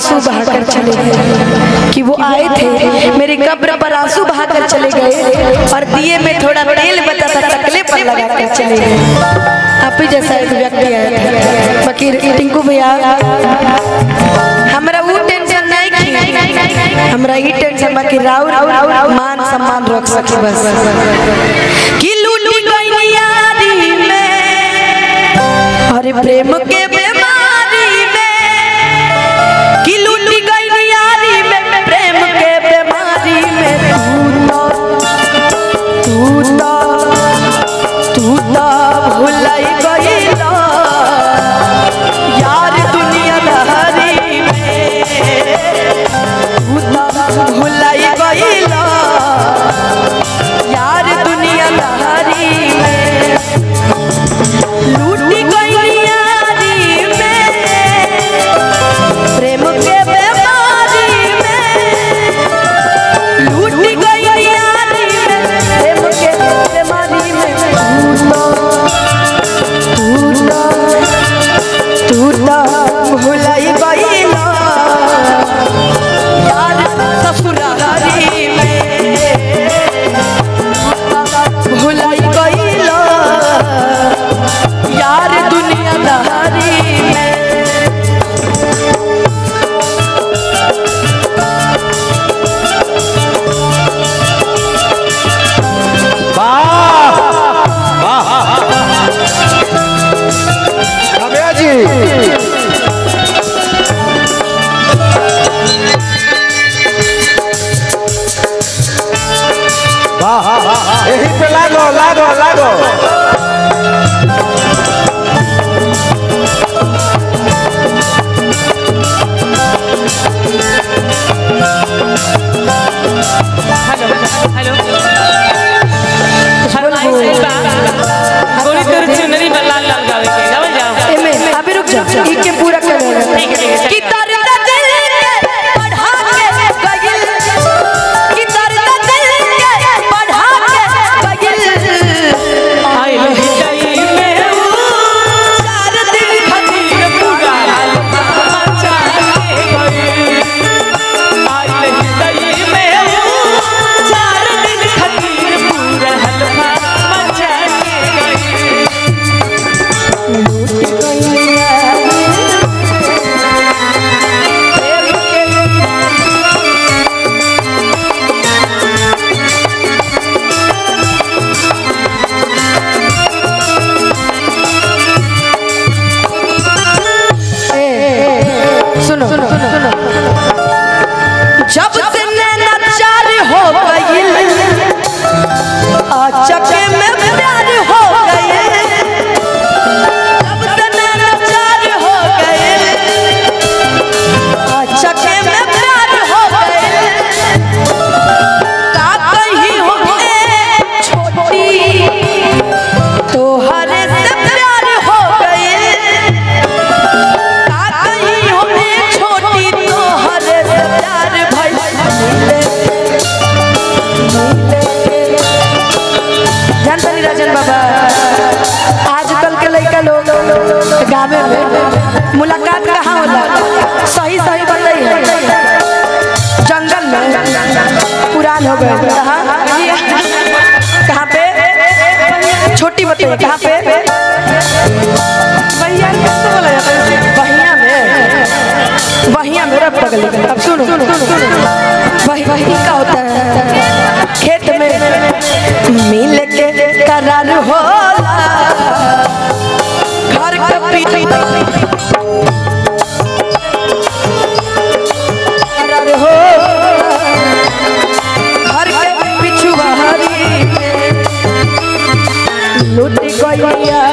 आंसू बहाकर चले गए कि वो आए थे मेरे कब्र पर आंसू बहाकर चले गए और दिए में थोड़ा तेल बताता तकले पर लगाकर चले गए। आप ही जैसा एक व्यक्ति आया था फकीर टिंकू भैया, हमरा वो टेंशन नहीं की, हमरा ये टेंशन बाकी राउर मान सम्मान रख सके बस कि लूटी गई यारी में अरे प्रेम के बीमारी में कि लूटी गई यारी में प्रेम के बीमारी में तू भुलाई गईला यार दुनियादारी में भुलाई गईला यार दुनियादारी में लूटी गई यारी में प्रेम के बीमारी में लूटी गई यारी में प्रेम के बीमारी में तू भुलाई गईला यार ससुरारी में भुलाई गईला यार दुनियादारी में। यही पे लागो लागो लागो हेलो गोरी तोर चुनरी में लाल लाल गावे के जाओ जाओ एमे अभी रुक जा ठीक है पूरा कर लेगा ठीक है कि दर्द दिल के बढ़ा के गइल कि दर्द दिल के बढ़ा के गइल आई लही में चार दिन खतीर पूरा हाल मचा के गई आई लही में चार दिन खतीर पूरा हाल मचा के गई। सुनो जब से नैना चार हो गई चके में प्यार हो गए जब से नैना चार हो गए चके में प्यार हो गए का कहीं हो छोटी तो हरे से प्यार हो गए छोटी तो हरे प्यार भाई जानता नहीं राजन बाबा आजकल के लड़का लोग गाँव में मुलाकात कहाँ होला सही सही बताइए जंगल में पुरान हो गए कहाँ पे छोटी बताइए कहाँ पे वहिया मेरा पगल। अब सुनो वही का होता है खेत में मिल के करार होला घर का करार हो घर के पिछुआरी में लूट गई